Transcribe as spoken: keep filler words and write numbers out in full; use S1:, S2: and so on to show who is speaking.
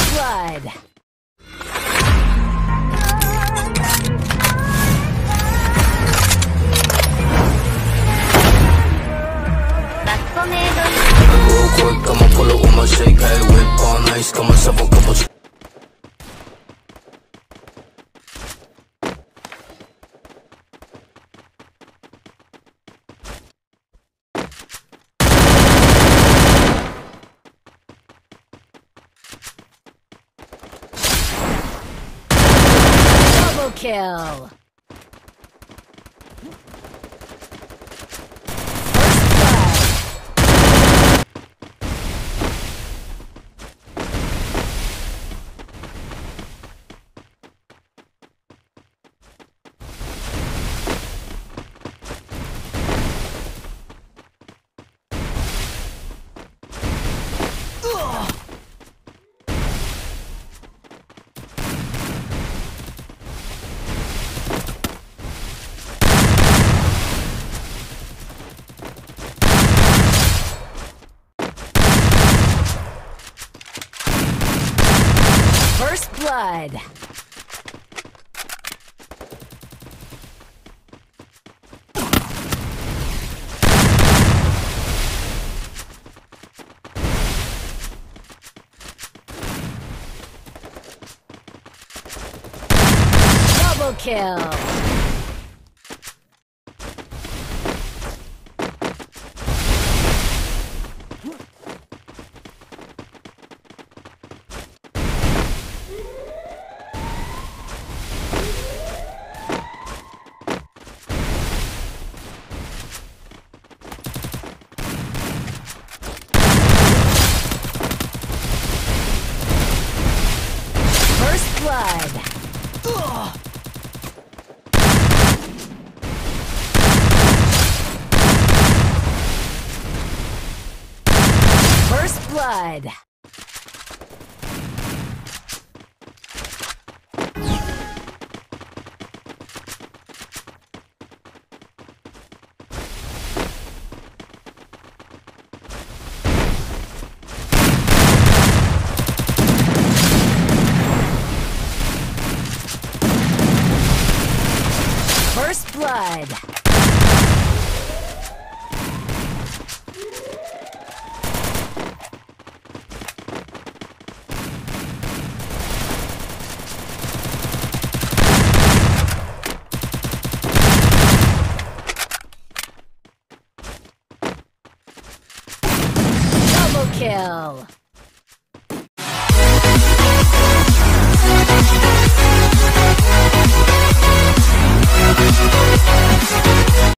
S1: blood.
S2: Real quick, I'ma pull up with my shake, hey, whip all nice, got myself a couple.
S1: Double kill. First blood. Double kill. First blood. Ugh. First blood. First blood. Double kill.